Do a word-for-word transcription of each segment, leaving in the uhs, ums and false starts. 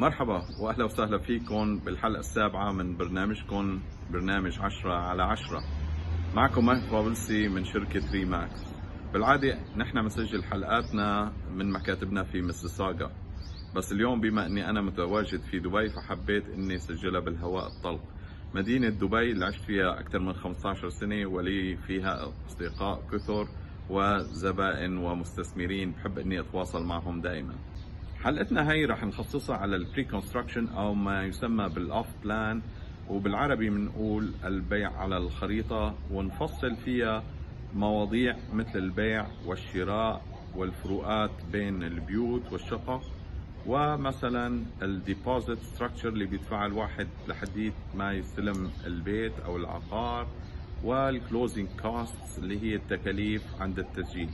مرحبا واهلا وسهلا فيكم بالحلقه السابعه من برنامجكم برنامج عشرة على عشرة. معكم مهدي بابلسي من شركه ريماكس. بالعاده نحن بنسجل حلقاتنا من مكاتبنا في مسيساغا، بس اليوم بما اني انا متواجد في دبي فحبيت اني اسجلها بالهواء الطلق. مدينه دبي اللي عشت فيها اكثر من خمسة عشر سنه، ولي فيها اصدقاء كثر وزبائن ومستثمرين بحب اني اتواصل معهم دائما. حلقتنا هي رح نخصصها على البري كونستراكشن او ما يسمى بالاوف بلان، وبالعربي بنقول البيع على الخريطه، ونفصل فيها مواضيع مثل البيع والشراء والفروقات بين البيوت والشقق، ومثلا الديبوزيت ستراكشر اللي بيدفع الواحد لحديت ما يستلم البيت او العقار، والكلوزنج كوست اللي هي التكاليف عند التسجيل.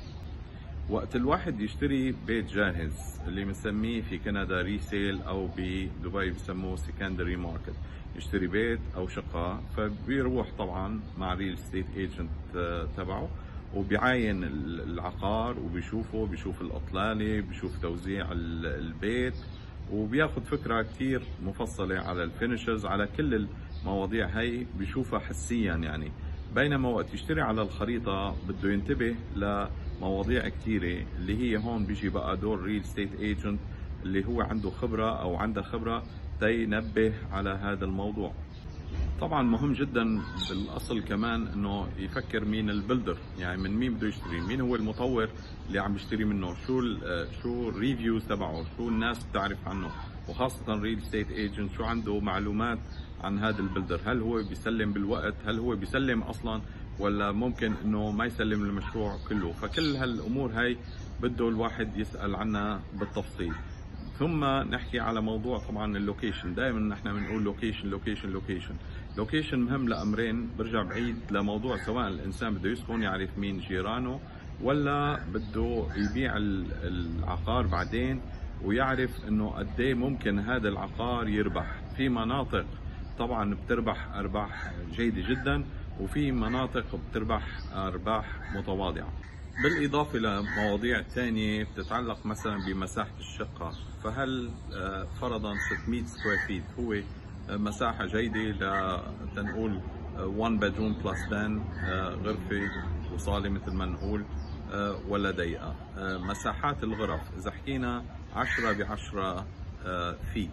وقت الواحد يشتري بيت جاهز اللي بنسميه في كندا ريسيل او بدبي بسموه سكندري ماركت، يشتري بيت او شقه، فبيروح طبعا مع ريل ستيت ايجنت تبعه وبيعاين العقار وبيشوفه، بيشوف الاطلاله، بيشوف توزيع البيت، وبياخد فكره كثير مفصله على الفينيشز، على كل المواضيع هي بيشوفها حسيا يعني. بينما وقت يشتري على الخريطه بده ينتبه لمواضيع كثيره اللي هي هون بيجي بقى دور ريل ستيت ايجنت اللي هو عنده خبره او عندها خبره تينبه على هذا الموضوع. طبعا مهم جدا بالاصل كمان انه يفكر مين البلدر، يعني من مين بده يشتري، مين هو المطور اللي عم يشتري منه، شو شو الريفيوز تبعه، شو الناس بتعرف عنه، وخاصه ريل ستيت ايجنت شو عنده معلومات عن هذا البلدر، هل هو بيسلم بالوقت، هل هو بيسلم اصلا ولا ممكن انه ما يسلم المشروع كله. فكل هالامور هاي بده الواحد يسال عنها بالتفصيل. ثم نحكي على موضوع طبعا اللوكيشن. دائما نحن بنقول لوكيشن لوكيشن لوكيشن لوكيشن مهم لامرين، برجع بعيد لموضوع سواء الانسان بده يسكن يعرف مين جيرانه، ولا بده يبيع العقار بعدين ويعرف انه قد ايه ممكن هذا العقار يربح. في مناطق طبعا بتربح ارباح جيده جدا، وفي مناطق بتربح ارباح متواضعه. بالإضافة لمواضيع ثانية بتتعلق مثلا بمساحة الشقة، فهل فرضا ستمئة سكوير فيت هو مساحة جيدة لتنقول one bedroom plus den، غرفة وصالة مثل ما نقول، ولا ضيقة؟ مساحات الغرف إذا حكينا عشرة بعشرة فيت،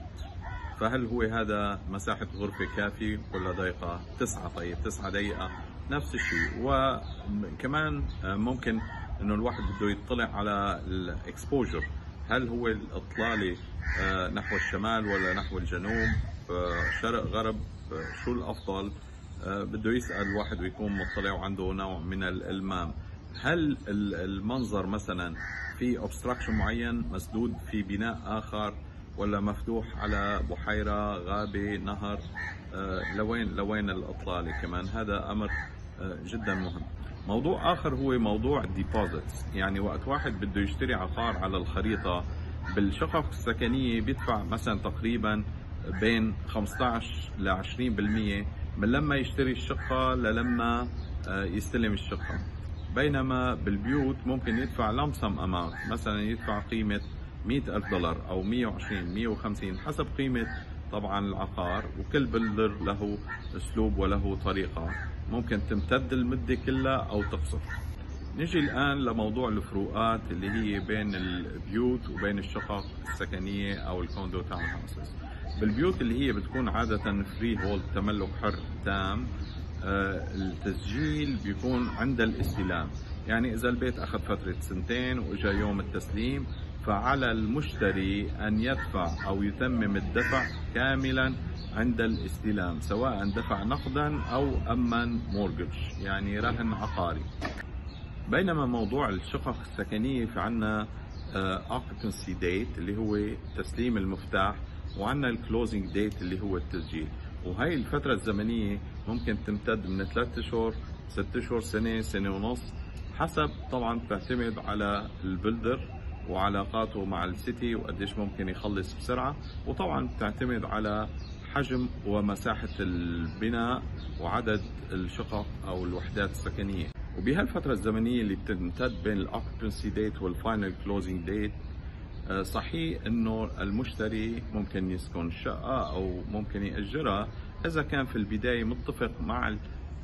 فهل هو هذا مساحة غرفة كافي ولا ضيقة؟ تسعة، طيب تسعة ضيقة نفس الشيء. وكمان ممكن انه الواحد بده يطلع على الاكسبوجر، هل هو الاطلاله نحو الشمال ولا نحو الجنوب، شرق غرب، شو الافضل؟ بده يسال الواحد ويكون مطلع وعنده نوع من الالمام. هل المنظر مثلا في اوبستراكشن معين مسدود في بناء اخر، ولا مفتوح على بحيره، غابه، نهر؟ لوين لوين الاطلاله؟ كمان هذا امر جدا مهم. موضوع اخر هو موضوع الديبوزيتس، يعني وقت واحد بده يشتري عقار على الخريطه بالشقق السكنيه بيدفع مثلا تقريبا بين خمسة عشر ل عشرين بالمئة من لما يشتري الشقه للما يستلم الشقه. بينما بالبيوت ممكن يدفع لمسم اماونت، مثلا يدفع قيمه مئة ألف دولار او مئة وعشرين مئة وخمسين حسب قيمه طبعا العقار، وكل بلدر له اسلوب وله طريقه، ممكن تمتد المده كلها او تقصر. نجي الان لموضوع الفروقات اللي هي بين البيوت وبين الشقق السكنيه او الكوندو تاون هاوسز. بالبيوت اللي هي بتكون عاده فري هولد، تملك حر تام، آه التسجيل بيكون عند الاستلام، يعني اذا البيت اخذ فتره سنتين واجا يوم التسليم فعلى المشتري أن يدفع أو يتمم الدفع كاملا عند الاستلام، سواء دفع نقدا أو أمن مورجج يعني رهن عقاري. بينما موضوع الشقق السكنية فعنا occupancy date اللي هو تسليم المفتاح، وعنا الكلوزنج ديت اللي هو التسجيل، وهي الفترة الزمنية ممكن تمتد من ثلاثة أشهر، ستة أشهر، سنة، سنة ونص، حسب طبعا تعتمد على البلدر وعلاقاته مع السيتي وقديش ممكن يخلص بسرعة، وطبعا بتعتمد على حجم ومساحة البناء وعدد الشقق أو الوحدات السكنية. وبهالفترة الزمنية اللي بتمتد بين الأوكيبنسي ديت والفاينل كلوزنج ديت صحيح انه المشتري ممكن يسكن شقة او ممكن يأجرها اذا كان في البداية متفق مع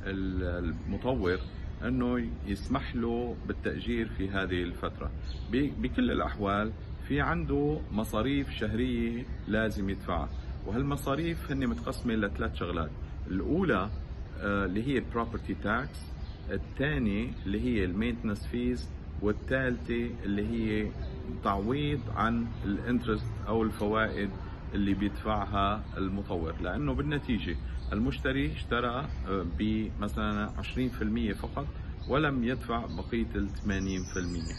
المطور انه يسمح له بالتأجير في هذه الفترة. بكل الاحوال في عنده مصاريف شهرية لازم يدفعها، وهالمصاريف هن متقسمة لثلاث شغلات. الاولى اللي هي البروبرتي تاكس، الثانية اللي هي المينتنس فيز، والثالثة اللي هي تعويض عن الانترست او الفوائد اللي بيدفعها المطور، لانه بالنتيجة المشتري اشترى بمثلا عشرين بالمئة فقط ولم يدفع بقية ال ثمانين بالمئة.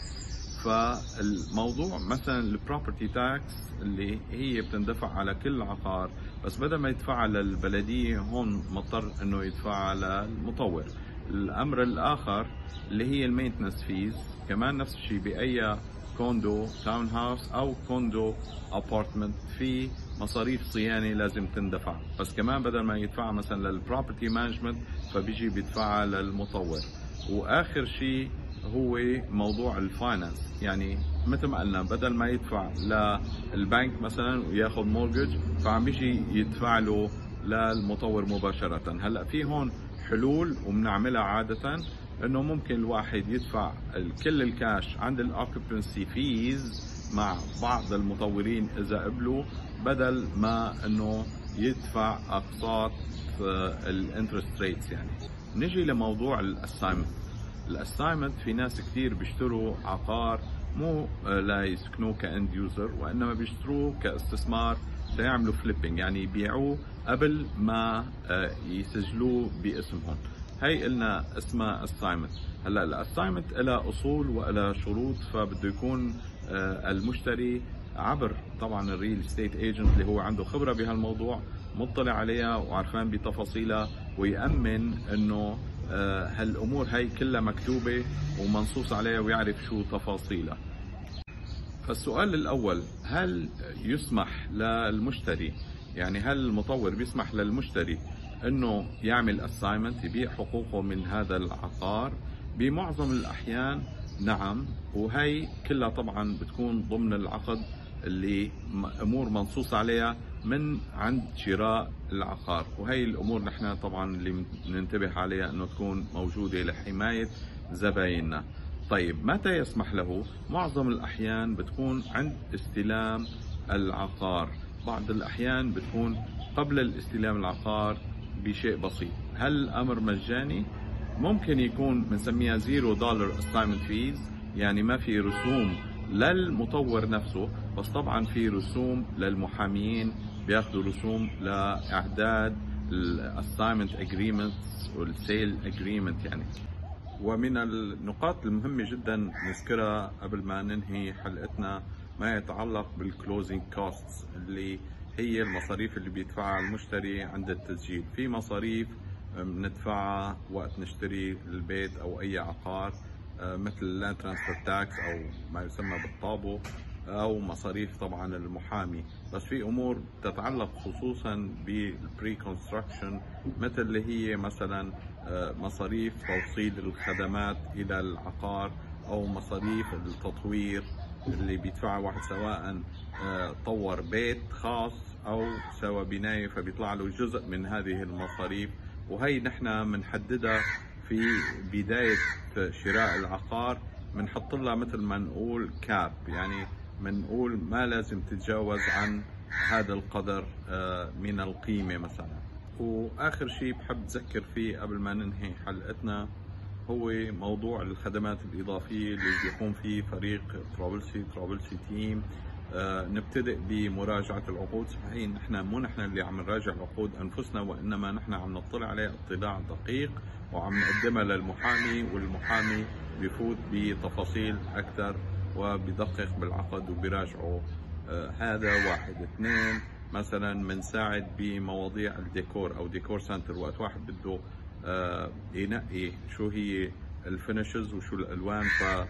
فالموضوع مثلا البروبرتي تاكس اللي هي بتندفع على كل عقار، بس بدل ما يدفعها للبلدية هون مضطر انه يدفعها للمطور. الامر الاخر اللي هي المينتنس فيز، كمان نفس الشيء باي كوندو تاون هاوس او كوندو ابارتمنت في مصاريف صيانه لازم تندفع، بس كمان بدل ما يدفعها مثلا للبروبرتي مانجمنت فبيجي بيدفعها للمطور. واخر شيء هو موضوع الفاينانس، يعني مثل ما قلنا بدل ما يدفع للبنك مثلا وياخذ مورجج فعم يجي يدفع له للمطور مباشره. هلا في هون حلول وبنعملها عاده، انه ممكن الواحد يدفع كل الكاش عند الاوكيبنسي فيز مع بعض المطورين اذا قبلوا، بدل ما انه يدفع اقساط الانترست ريتس. يعني نجي لموضوع الاسايمنت. الاسايمنت في ناس كثير بيشتروا عقار مو لا يسكنوه كاند يوزر، وانما بيشتروه كاستثمار ليعملوا فليبينج، يعني يبيعوه قبل ما يسجلوه باسمهم. هي قلنا اسمها اسايمنت. هلا الاسايمنت لها اصول ولها شروط، فبده يكون المشتري عبر طبعا الريل استيت ايجنت اللي هو عنده خبره بهالموضوع، مطلع عليها وعرفان بتفاصيلها، ويأمن انه هالامور هي كلها مكتوبه ومنصوص عليها ويعرف شو تفاصيلها. فالسؤال الاول، هل يسمح للمشتري، يعني هل المطور بيسمح للمشتري انه يعمل اسايمنت يبيع حقوقه من هذا العقار؟ بمعظم الاحيان نعم، وهي كلها طبعا بتكون ضمن العقد اللي امور منصوص عليها من عند شراء العقار، وهي الامور نحن طبعا اللي ننتبه عليها انه تكون موجوده لحمايه زبايننا. طيب متى يسمح له؟ معظم الاحيان بتكون عند استلام العقار، بعض الاحيان بتكون قبل الاستلام العقار بشيء بسيط. هل الامر مجاني؟ ممكن يكون بنسميها زيرو دولار اسايمنت فيز، يعني ما في رسوم للمطور نفسه، بس طبعا في رسوم للمحاميين، بياخذوا رسوم لاعداد الاسايمنت اجريمنتس والسيل اجريمنت يعني. ومن النقاط المهمة جدا نذكرها قبل ما ننهي حلقتنا ما يتعلق بالكلوزنج كوستس، اللي هي المصاريف اللي بيدفعها المشتري عند التسجيل. في مصاريف بندفعها وقت نشتري البيت او اي عقار، مثل اللاند ترانسفير تاكس او ما يسمى بالطابو، او مصاريف طبعا المحامي. بس في امور تتعلق خصوصا بالبري كونستراكشن، مثل اللي هي مثلا مصاريف توصيل الخدمات الى العقار، او مصاريف التطوير اللي بيدفعها واحد سواء طور بيت خاص او سوى بناية، فبيطلع له جزء من هذه المصاريف. وهي نحن بنحددها في بداية شراء العقار، بنحط لها مثل ما نقول كاب، يعني بنقول ما لازم تتجاوز عن هذا القدر من القيمة مثلا. واخر شيء بحب اذكر فيه قبل ما ننهي حلقتنا هو موضوع الخدمات الإضافية اللي بيقوم فيه فريق ترابلسي ترابلسي تيم. آه نبتدئ بمراجعة العقود. صحيح نحن مو نحن اللي عم نراجع العقود أنفسنا، وإنما نحن عم نطلع عليها اطلاع دقيق وعم نقدمها للمحامي، والمحامي بيفوت بتفاصيل أكثر وبيدقق بالعقد وبيراجعه. آه هذا واحد. اثنين، مثلا بنساعد بمواضيع الديكور أو ديكور سنتر، وقت واحد بده آه ينقي شو هي الفينيشز وشو الألوان،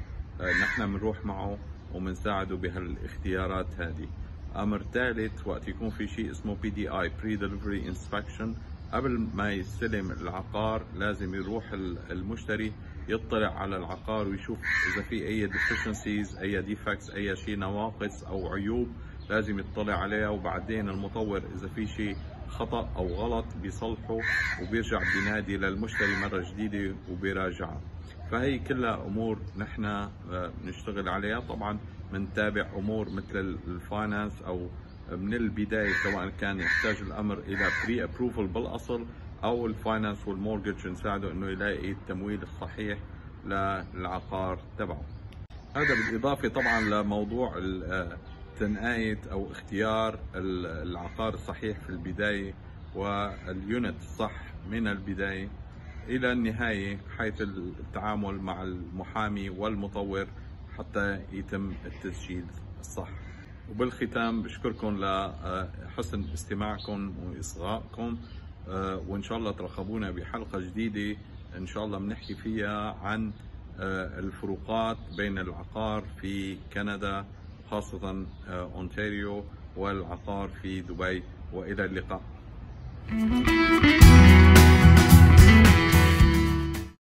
فنحن بنروح معه وبنساعده بهالاختيارات هذه. امر ثالث، وقت يكون في شيء اسمه بي دي اي بري ديليفري انسبكشن، قبل ما يستلم العقار لازم يروح المشتري يطلع على العقار ويشوف إذا في أي deficiencies، أي defects، أي شيء نواقص أو عيوب لازم يطلع عليها، وبعدين المطور إذا في شيء خطأ أو غلط بيصلحه وبيرجع بينادي للمشتري مرة جديدة وبيراجعها. فهي كلها أمور نحن بنشتغل عليها. طبعا بنتابع أمور مثل الفاينانس أو من البداية، سواء كان يحتاج الأمر إلى بري أبروفل بالأصل أو الفاينانس والمورجج نساعده إنه يلاقي التمويل الصحيح للعقار تبعه. هذا بالإضافة طبعا لموضوع تنقاية أو اختيار العقار الصحيح في البداية واليونت الصح من البداية إلى النهاية، حيث التعامل مع المحامي والمطور حتى يتم التسجيل الصح. وبالختام بشكركم لحسن استماعكم وإصغائكم، وإن شاء الله ترقبونا بحلقة جديدة إن شاء الله بنحكي فيها عن الفروقات بين العقار في كندا خاصة أونتاريو والعقار في دبي. وإلى اللقاء.